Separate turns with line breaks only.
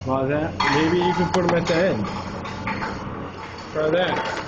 Well, that maybe you can put them at the end. Try that.